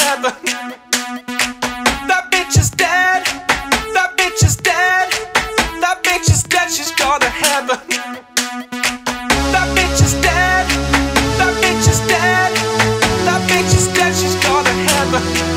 heaven. That bitch is dead. That bitch is dead. That bitch is dead. She's gone to heaven. That bitch is dead. That bitch is dead. That bitch is dead. She's gone to heaven.